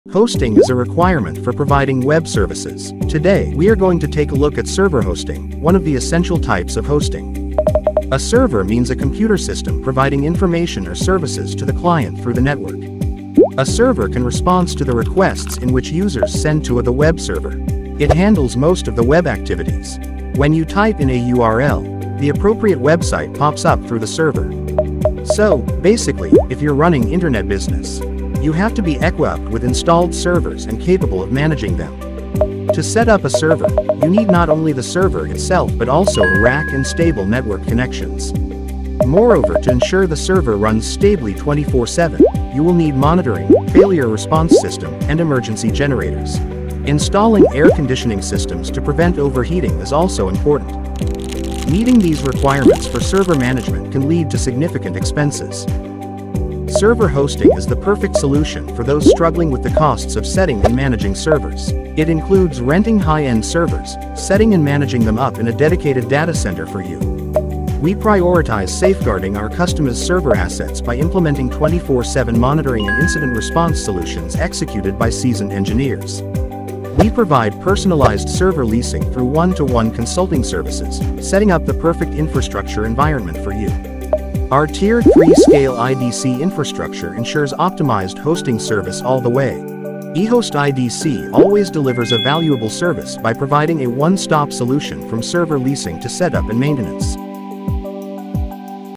Hosting is a requirement for providing web services. Today, we are going to take a look at server hosting, one of the essential types of hosting. A server means a computer system providing information or services to the client through the network. A server can respond to the requests in which users send to the web server. It handles most of the web activities. When you type in a URL, the appropriate website pops up through the server. So, basically, if you're running internet business, you have to be equipped with installed servers and capable of managing them. To set up a server, you need not only the server itself but also a rack and stable network connections. Moreover, to ensure the server runs stably 24/7, you will need monitoring, failure response system, and emergency generators. Installing air conditioning systems to prevent overheating is also important. Meeting these requirements for server management can lead to significant expenses. Server hosting is the perfect solution for those struggling with the costs of setting and managing servers. It includes renting high-end servers, setting and managing them up in a dedicated data center for you. We prioritize safeguarding our customers' server assets by implementing 24/7 monitoring and incident response solutions executed by seasoned engineers. We provide personalized server leasing through one-to-one consulting services, setting up the perfect infrastructure environment for you. Our Tier 3 scale IDC infrastructure ensures optimized hosting service all the way. EhostIDC always delivers a valuable service by providing a one-stop solution from server leasing to setup and maintenance.